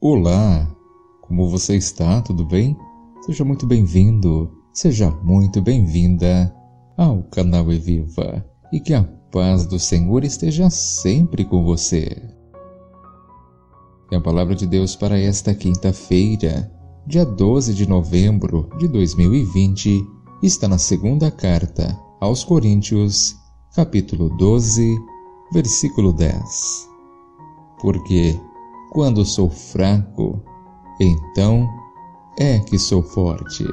Olá, como você está? Tudo bem? Seja muito bem-vindo, seja muito bem-vinda ao canal Eviva e que a paz do Senhor esteja sempre com você. E a palavra de Deus para esta quinta-feira, dia 12 de novembro de 2020, está na segunda carta aos Coríntios, capítulo 12, versículo 10. Porque quando sou fraco, então é que sou forte.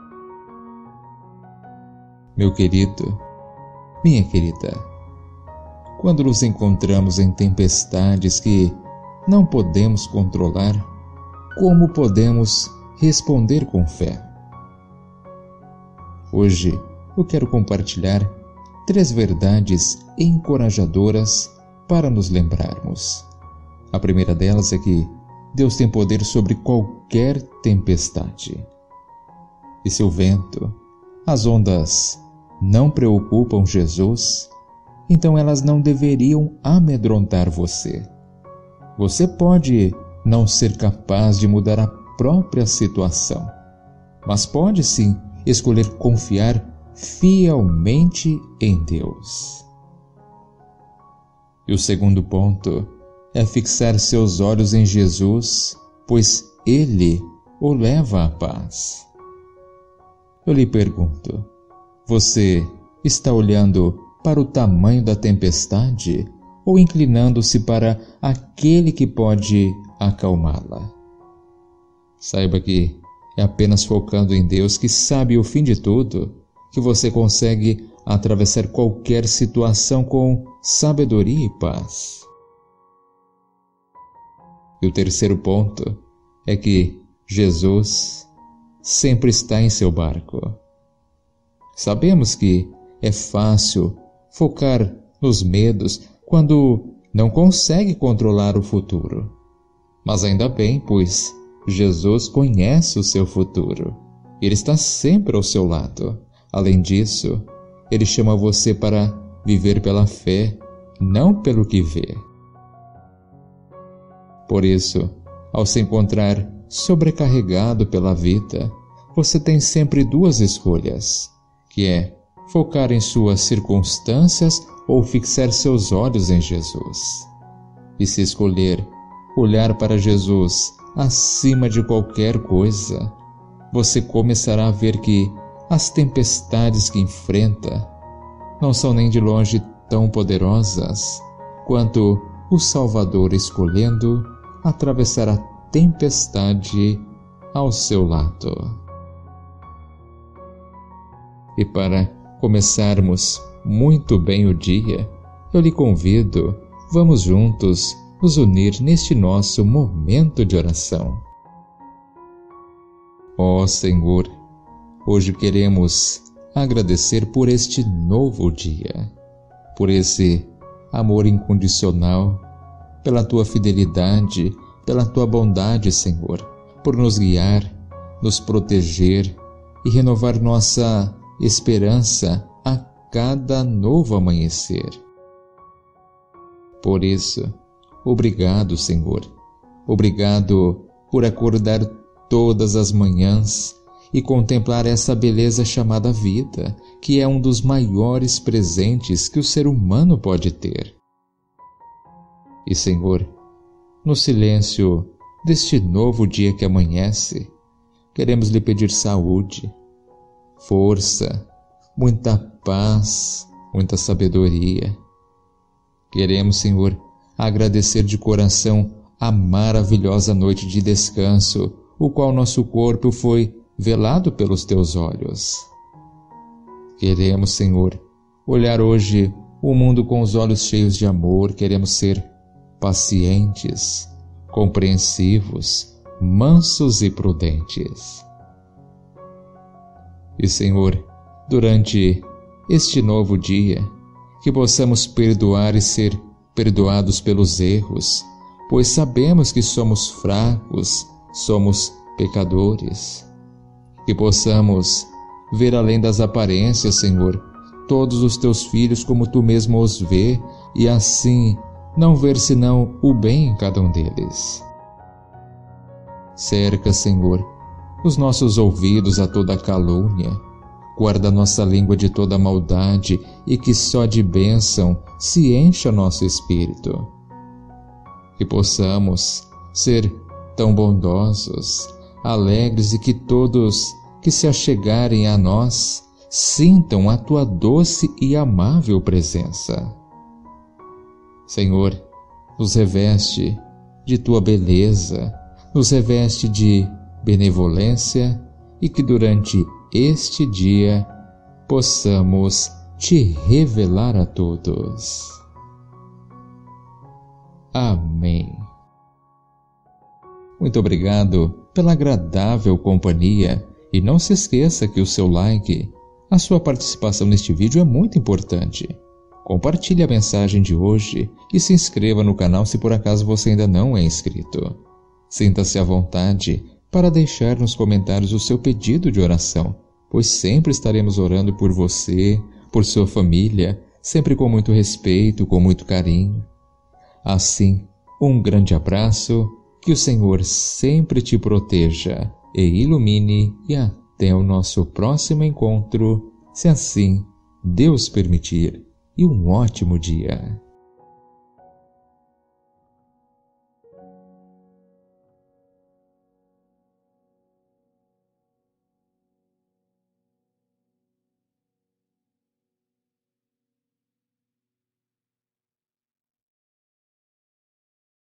Meu querido, minha querida, quando nos encontramos em tempestades que não podemos controlar, como podemos responder com fé? Hoje eu quero compartilhar 3 verdades encorajadoras para nos lembrarmos. A primeira delas é que Deus tem poder sobre qualquer tempestade. E se o vento, as ondas não preocupam Jesus, então elas não deveriam amedrontar você. Você pode não ser capaz de mudar a própria situação, mas pode sim escolher confiar fielmente em Deus. E o segundo ponto é fixar seus olhos em Jesus, pois Ele o leva à paz. Eu lhe pergunto, você está olhando para o tamanho da tempestade ou inclinando-se para aquele que pode acalmá-la? Saiba que é apenas focando em Deus, que sabe o fim de tudo, que você consegue atravessar qualquer situação com sabedoria e paz. E o terceiro ponto é que Jesus sempre está em seu barco. Sabemos que é fácil focar nos medos quando não consegue controlar o futuro. Mas ainda bem, pois Jesus conhece o seu futuro. Ele está sempre ao seu lado. Além disso, Ele chama você para viver pela fé, não pelo que vê. Por isso, ao se encontrar sobrecarregado pela vida, você tem sempre 2 escolhas, que é focar em suas circunstâncias ou fixar seus olhos em Jesus. E se escolher olhar para Jesus acima de qualquer coisa, você começará a ver que as tempestades que enfrenta não são nem de longe tão poderosas quanto o Salvador escolhendo atravessar a tempestade ao seu lado. E para começarmos muito bem o dia, eu lhe convido, vamos juntos nos unir neste nosso momento de oração. Ó Senhor, hoje queremos agradecer por este novo dia, por esse amor incondicional, pela Tua fidelidade, pela Tua bondade, Senhor, por nos guiar, nos proteger e renovar nossa esperança a cada novo amanhecer. Por isso, obrigado, Senhor. Obrigado por acordar todas as manhãs e contemplar essa beleza chamada vida, que é um dos maiores presentes que o ser humano pode ter. E, Senhor, no silêncio deste novo dia que amanhece, queremos lhe pedir saúde, força, muita paz, muita sabedoria. Queremos, Senhor, agradecer de coração a maravilhosa noite de descanso, o qual nosso corpo foi velado pelos Teus olhos. Queremos, Senhor, olhar hoje o mundo com os olhos cheios de amor. Queremos ser pacientes, compreensivos, mansos e prudentes. E, Senhor, durante este novo dia, que possamos perdoar e ser perdoados pelos erros, pois sabemos que somos fracos, somos pecadores. Que possamos ver além das aparências, Senhor, todos os Teus filhos como Tu mesmo os vê, e assim não ver senão o bem em cada um deles. Cerca, Senhor, os nossos ouvidos a toda calúnia. Guarda nossa língua de toda maldade e que só de bênção se encha nosso espírito. Que possamos ser tão bondosos, alegres e que todos que se achegarem a nós sintam a tua doce e amável presença. Senhor, nos reveste de tua beleza, nos reveste de benevolência e que durante este dia possamos te revelar a todos. Amém. Muito obrigado pela agradável companhia e não se esqueça que o seu like, a sua participação neste vídeo é muito importante. Compartilhe a mensagem de hoje e se inscreva no canal se por acaso você ainda não é inscrito. Sinta-se à vontade para deixar nos comentários o seu pedido de oração, pois sempre estaremos orando por você, por sua família, sempre com muito respeito, com muito carinho. Assim, um grande abraço, que o Senhor sempre te proteja e ilumine e até o nosso próximo encontro, se assim Deus permitir, e um ótimo dia.